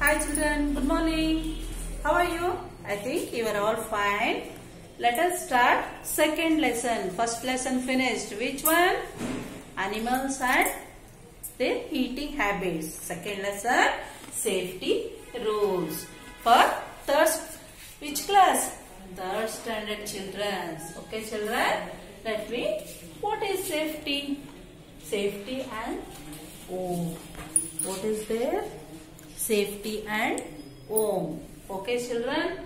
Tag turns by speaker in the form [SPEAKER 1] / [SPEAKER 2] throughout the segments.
[SPEAKER 1] Hi children, good morning. How are you? I think you are all fine. Let us start second lesson. First lesson finished. Which one? Animals and their eating habits. Second lesson, safety rules. For third, which class? Third standard children. Okay children, let me, what is safety? Safety and what is there? Safety and home. Okay children.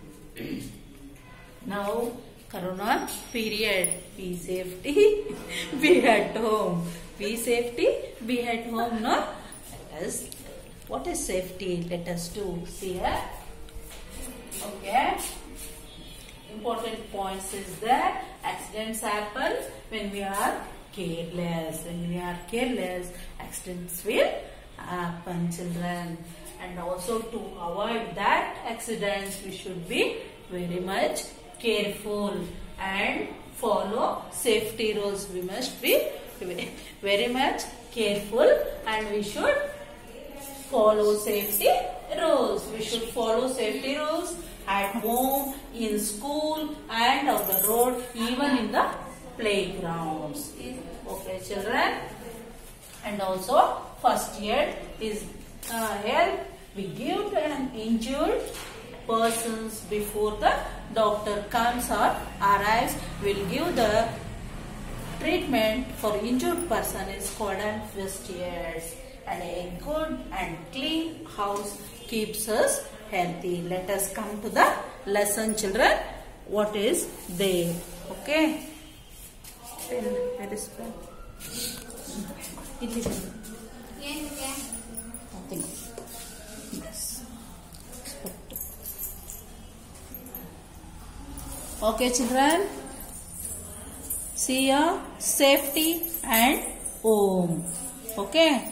[SPEAKER 1] Now Corona period. Be safety, be at home. Be safety, be at home. No? Let us, what is safety? Let us do. See here. Okay. Important points is that accidents happen when we are careless. When we are careless, accidents will happen, children. And also to avoid that accidents, we should be very much careful and follow safety rules. We must be very much careful and we should follow safety rules. We should follow safety rules at home, in school and on the road, even in the playgrounds. Okay children. And also first aid is help we give an injured persons before the doctor comes or arrives. We'll give the treatment for injured person is called an first aid. And a good and clean house keeps us healthy. Let us come to the lesson, children. What is there? Okay. Pen. Where is pen? Nothing. Yes. Okay, children. See your safety and home. Okay.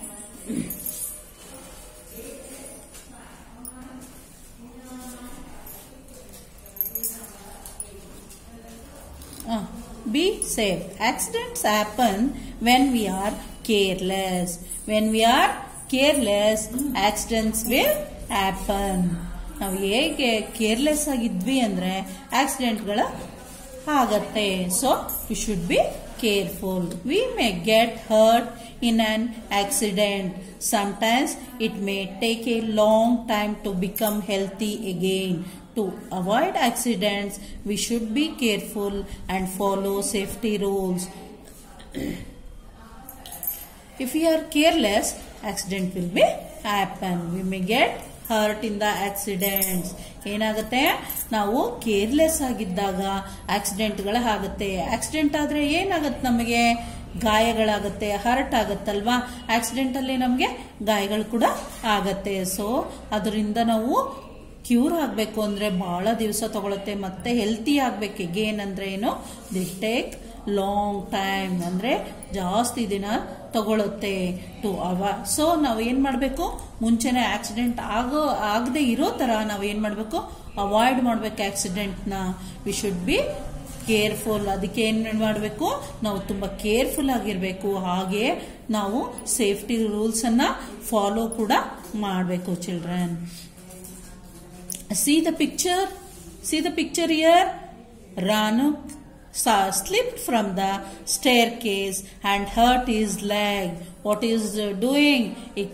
[SPEAKER 1] Be safe. Accidents happen when we are careless. When we are careless, accidents will happen. ನಾವು ಹೇಗೆ careless ಆಗಿದ್ವಿ ಅಂದ್ರೆ ಆಕ್ಸಿಡೆಂಟ್ಗಳು ಆಗತ್ತೆ. So we should be careful. We may get hurt in an accident. Sometimes it may take a long time to become healthy again. To avoid accidents, we should be careful and follow safety rules. If we are careless, accident will be happen. We may get hurt in the accidents. ಏನಾಗುತ್ತೆ, ನಾವು careless ಆಗಿದ್ದಾಗ ಆಕ್ಸಿಡೆಂಟ್ಗಳು ಆಗುತ್ತೆ. Accident ಆದ್ರೆ ಏನಾಗುತ್ತೆ, ನಮಗೆ ಗಾಯಗಳಾಗುತ್ತೆ, hurt ಆಗುತ್ತಲ್ವಾ. Accident ಅಲ್ಲಿ ನಮಗೆ ಗಾಯಗಳು ಕೂಡ ಆಗತ್ತೆ. ಸೊ ಅದರಿಂದ ನಾವು ಕ್ಯೂರ್ ಆಗಬೇಕು ಅಂದ್ರೆ ಬಹಳ ದಿವಸ ತಗೊಳುತ್ತೆ. ಮತ್ತೆ ಹೆಲ್ತಿ ಆಗ್ಬೇಕು ಅಗೇನ್ ಅಂದ್ರೆ ಏನು, ದಿ ಟೇಕ್ ಲಾಂಗ್ ಟೈಮ್, ಅಂದ್ರೆ ಜಾಸ್ತಿ ದಿನ ತಗೊಳುತ್ತೆ ಟು ಸೊ ನಾವು ಏನ್ ಮಾಡ್ಬೇಕು, ಮುಂಚೆನೆ ಆಕ್ಸಿಡೆಂಟ್ ಆಗದೆ ಇರೋ ತರ ನಾವು ಏನ್ ಮಾಡ್ಬೇಕು, ಅವಾಯ್ಡ್ ಮಾಡ್ಬೇಕು ಆಕ್ಸಿಡೆಂಟ್ ನ. We should be careful. ಅದಕ್ಕೆ ಏನ್ ಮಾಡಬೇಕು, ನಾವು ತುಂಬಾ ಕೇರ್ಫುಲ್ ಆಗಿರ್ಬೇಕು. ಹಾಗೆ ನಾವು ಸೇಫ್ಟಿ ರೂಲ್ಸ್ ಅನ್ನ ಫಾಲೋ ಕೂಡ ಮಾಡಬೇಕು children. See the picture. See the picture here. Ranu slipped from the staircase and hurt his leg. What is doing? He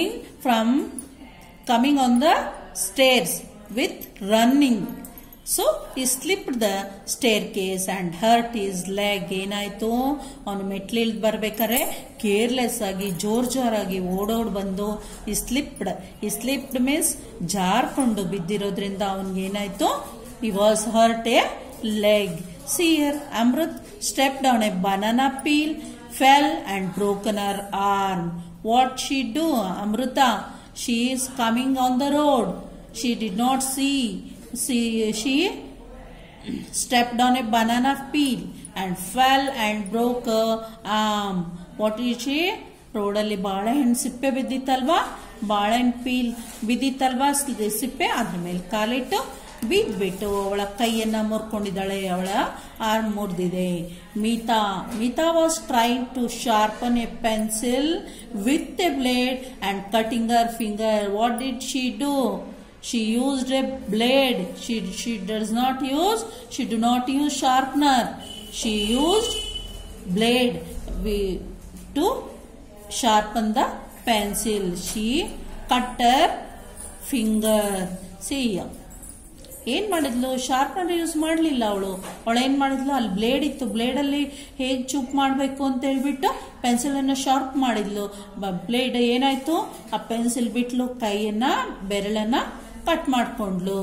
[SPEAKER 1] coming on the stairs with running. So he slipped the staircase and hurt his leg. ಏನಾಯ್ತು, ಅವನು ಮೆಟ್ಲಿಲ್ದ್ ಬರ್ಬೇಕಾದ್ರೆ careless ಆಗಿ ಜೋರಾಗಿ ಓಡೋಡ್ ಬಂದು ಈ slipped means ಜಾರ್ಕೊಂಡು ಬಿದ್ದಿರೋದ್ರಿಂದ ಅವನ್ಗೆ ಏನಾಯ್ತು, he was hurt a leg. See here, Amrut stepped on a banana peel, fell and broken her arm. What she do, Amruta? She is coming on the road. She did not see. She stepped on a banana peel and fell and broke her arm. What is she? ರೋಡಲ್ಲಿ ಬಾಳೆಹಣ್ಣು ಸಿಪ್ಪೆ ಬಿದ್ದಿತ್ತಲ್ವಾ, ಬಾಳೆಹಣ್ಣು peel ಬಿದ್ದಿತ್ತಲ್ವಾ ಸಿಪ್ಪೆ, ಅದ್ರ ಮೇಲೆ ಕಾಲಿಟ್ಟು ಬಿದ್ಬಿಟ್ಟು ಅವಳ ಕೈಯನ್ನ ಮುರ್ಕೊಂಡಿದ್ದಾಳೆ, ಅವಳ ಆರ್ಮ್ ಮುರಿದಿದೆ. Mita was trying to sharpen a pencil with a blade and cutting her finger. What did she do? She used a blade. She do not use sharpener. She used blade to sharpen the pencil. She cut her finger. See, ಏನ್ ಮಾಡಿದ್ಲು? Sharpener use ಮಾಡಲಿಲ್ಲ ಅವಳು ಏನ್ ಮಾಡಿದ್ಲು? ಅಲ್ಲಿ blade ಇತ್ತು, blade ಅಲ್ಲಿ ಹೇಗ್ ಚೂಪ್ ಮಾಡಬೇಕು ಅಂತ ಹೇಳ್ಬಿಟ್ಟು ಪೆನ್ಸಿಲ್ ಅನ್ನು ಶಾರ್ಪ್ ಮಾಡಿದ್ಲು. ಬ್ಲೇಡ್ ಏನಾಯ್ತು? ಆ ಪೆನ್ಸಿಲ್ ಬಿಟ್ಲು, ಕೈಯನ್ನ ಬೆರಳನ್ನ ಕಟ್ ಮಾಡ್ಕೊಂಡ್ಲು.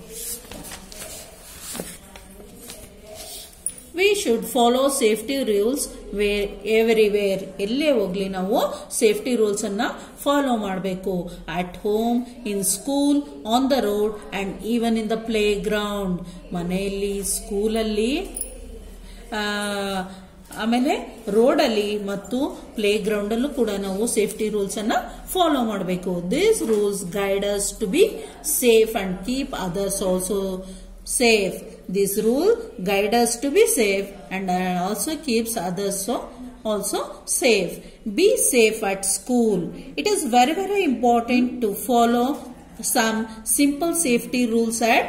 [SPEAKER 1] We should follow safety rules everywhere. ಎಲ್ಲೇ ಹೋಗ್ಲಿ ನಾವು ಸೇಫ್ಟಿ ರೂಲ್ಸ್ ಅನ್ನ ಫಾಲೋ ಮಾಡಬೇಕು. At home, in school, on the road and even in the playground. ಮನೆಯಲ್ಲಿ, ಸ್ಕೂಲಲ್ಲಿ, ಆಮೇಲೆ ರೋಡಲ್ಲಿ ಮತ್ತು ಪ್ಲೇ ಗ್ರೌಂಡ್ ಅಲ್ಲೂ ಕೂಡ ನಾವು ಸೇಫ್ಟಿ ರೂಲ್ಸ್ ಅನ್ನ ಫಾಲೋ ಮಾಡಬೇಕು. This rules guide us to be safe and keep others also safe. This rule guide us to be safe and also keeps others also safe. Be safe at school. It is very, very important to follow some simple safety rules at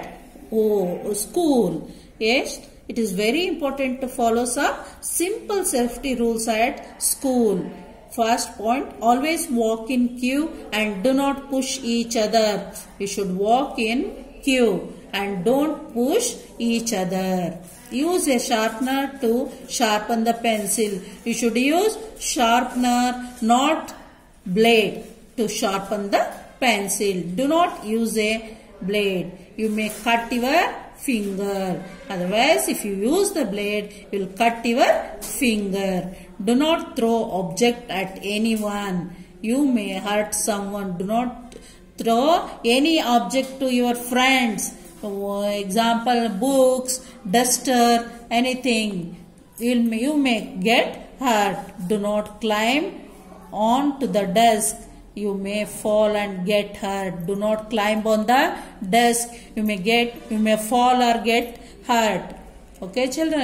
[SPEAKER 1] school. Yes, it is very important to follow some simple safety rules at school. First point, always walk in queue and do not push each other. You should walk in queue and don't push each other. Use a sharpener to sharpen the pencil. You should use sharpener, not blade, to sharpen the pencil. Do not use a blade. You may cut your finger. Otherwise, if you use the blade, you will cut your finger. Do not throw object at anyone. You may hurt someone. Do not throw any object to your friends. Example, books, duster, anything. You may get hurt. Do not climb onto the desk. You may fall and get hurt. Do not climb on the desk. You may fall or get hurt. Okay, children?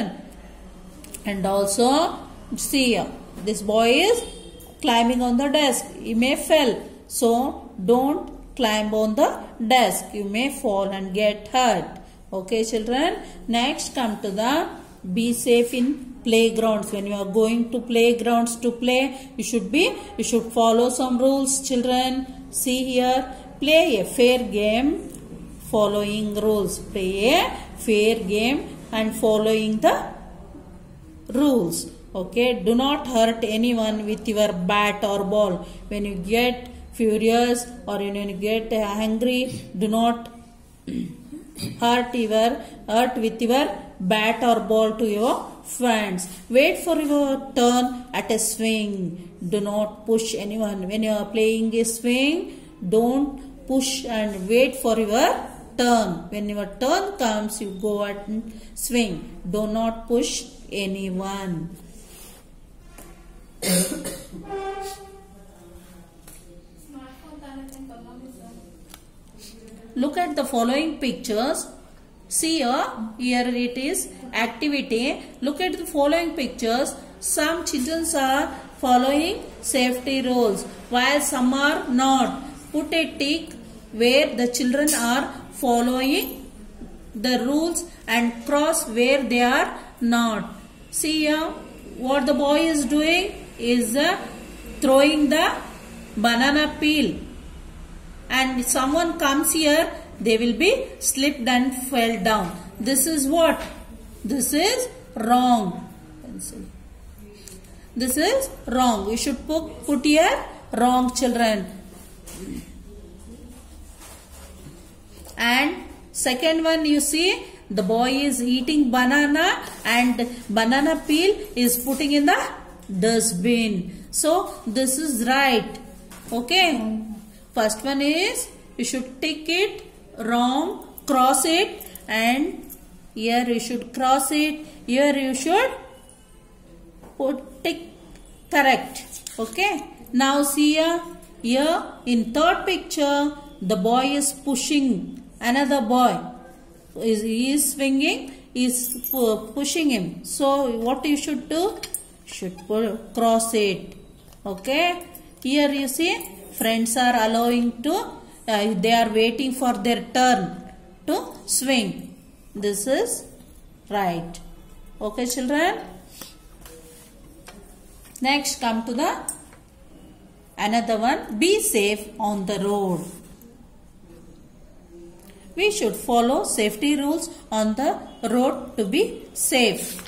[SPEAKER 1] And also, see, this boy is climbing on the desk. He may fall. So, don't climb on the desk. You may fall and get hurt. Okay, children? Next, come to the be safe in playgrounds. When you are going to playgrounds to play, you should follow some rules, children. See here, play a fair game following rules. Play a fair game and following the rules. Okay, do not hurt anyone with your bat or ball. When you get furious or when you get angry, do not hurt with your bat or ball to your friends. Wait for your turn at a swing. Do not push anyone. When you are playing a swing, don't push and wait for your turn. When your turn comes, you go and swing. Do not push anyone. Look at the following pictures. See here it is activity. Look at the following pictures. Some children are following safety rules while some are not. Put a tick where the children are following the rules and cross where they are not. See here what the boy is doing is throwing the banana peel. And if someone comes here, they will be slipped and fell down. This is what? This is wrong. This is wrong. We should put here wrong, children. And second one, you see, the boy is eating banana and banana peel is putting in the dustbin. So this is right. Okay. First one is, you should tick it wrong, cross it, and here you should cross it, here you should put tick correct. Okay. Now see here in third picture, the boy is pushing another boy. he is swinging, is pushing him. So what you should do? Should cross it. Okay. Here you see, friends are allowing to, they are waiting for their turn to swing. This is right. Okay, children. Next, come to the another one. Be safe on the road. We should follow safety rules on the road to be safe.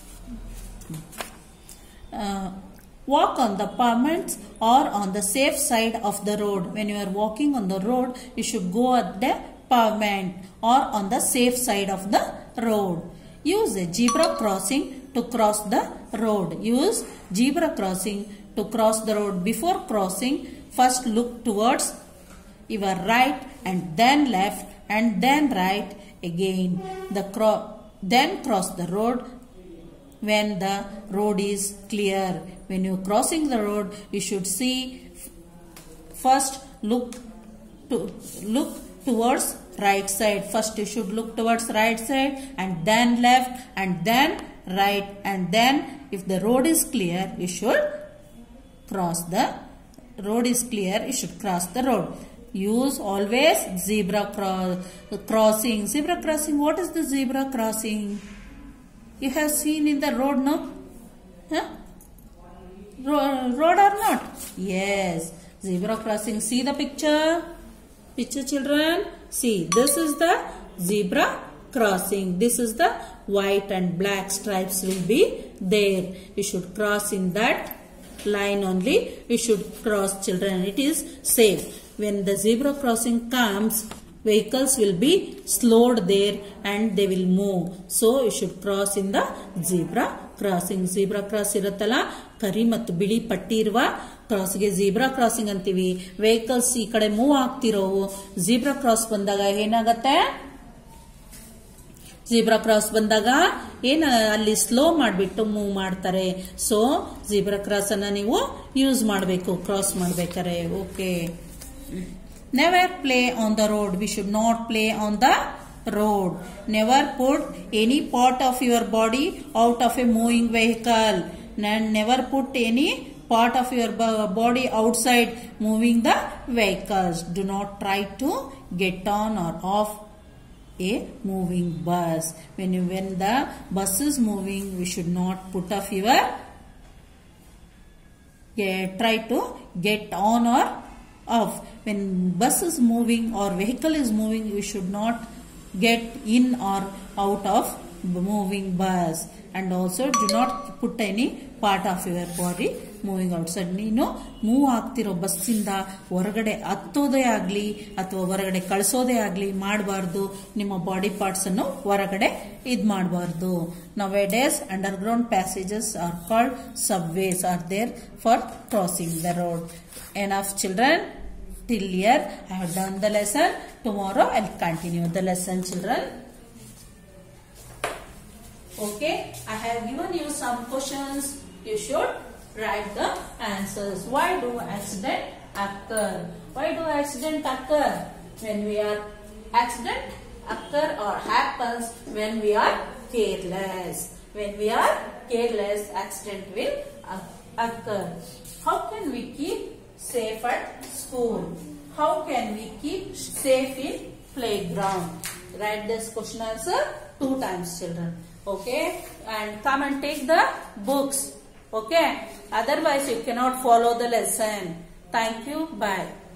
[SPEAKER 1] Walk on the pavements or on the safe side of the road. When you are walking on the road, you should go at the pavement or on the safe side of the road. Use a zebra crossing to cross the road. Use zebra crossing to cross the road. Before crossing, first look towards your right and then left and then right again. Then cross the road when the road is clear. When you are crossing the road, you should see, first look towards right side. First you should look towards right side and then left and then right, and then if the road is clear, you should cross the road is clear, you should cross the road. Use always zebra crossing. Zebra crossing, what is the zebra crossing? You have seen in the road, no? Huh? Road or not? Yes. Zebra crossing. See the picture? Picture, children? See, this is the zebra crossing. This is the white and black stripes will be there. You should cross in that line only. You should cross, children. It is safe. When the zebra crossing comes, vehicles will be slowed there and they will move. So you should cross in the zebra crossing. Zebra cross ಇರುತ್ತಲ್ಲ, ಕರಿ ಮತ್ತು ಬಿಳಿ ಪಟ್ಟಿ ಇರುವ ಕ್ರಾಸ್ಗೆ zebra crossing ಅಂತೀವಿ. Vehicles ಈ ಕಡೆ move ಆಗ್ತಿರೋವು zebra cross ಬಂದಾಗ ಏನಾಗತ್ತೆ? zebra cross ಬಂದಾಗ ಅಲ್ಲಿ ಸ್ಲೋ ಮಾಡಿಬಿಟ್ಟು ಮೂವ್ ಮಾಡ್ತಾರೆ. ಸೊ zebra cross ಅನ್ನ ನೀವು ಯೂಸ್ ಮಾಡಬೇಕು ಕ್ರಾಸ್ ಮಾಡಬೇಕಾದ್ರೆ. Okay. Never play on the road. We should not play on the road. Never put any part of your body out of a moving vehicle. Never put any part of your body outside moving the vehicles. Do not try to get on or off a moving bus. When the bus is moving, we should not put off your try to get on or off. When bus is moving or vehicle is moving, you should not get in or out of moving bus. And also do not put any part of your body moving outside. ನೀನು move ಆಗ್ತಿರೋ ಬಸ್ಸಿಂದ ಹೊರಗಡೆ ಹತ್ತೋದೇ ಆಗ್ಲಿ ಅಥವಾ ಹೊರಗಡೆ ಕಳಿಸೋದೇ ಆಗ್ಲಿ ಮಾಡಬಾರ್ದು. ನಿಮ್ಮ ಬಾಡಿ ಪಾರ್ಟ್ಸ್ ಅನ್ನು ಹೊರಗಡೆ ಮಾಡಬಾರ್ದು. Nowadays underground passages are called subways are there for crossing the road. Enough, children. Till here I have done the lesson. Tomorrow I will continue the lesson, children. Okay, I have given you some questions. You should write the answers. Why do accident occur? Why do accident occur? When we are accident occur or happens when we are careless. When we are careless, accident will occur. How can we keep safe at school? How can we keep safe in playground? Write this question answer 2 times, children. Okay, and come and take the books. Okay, otherwise you cannot follow the lesson. Thank you. Bye.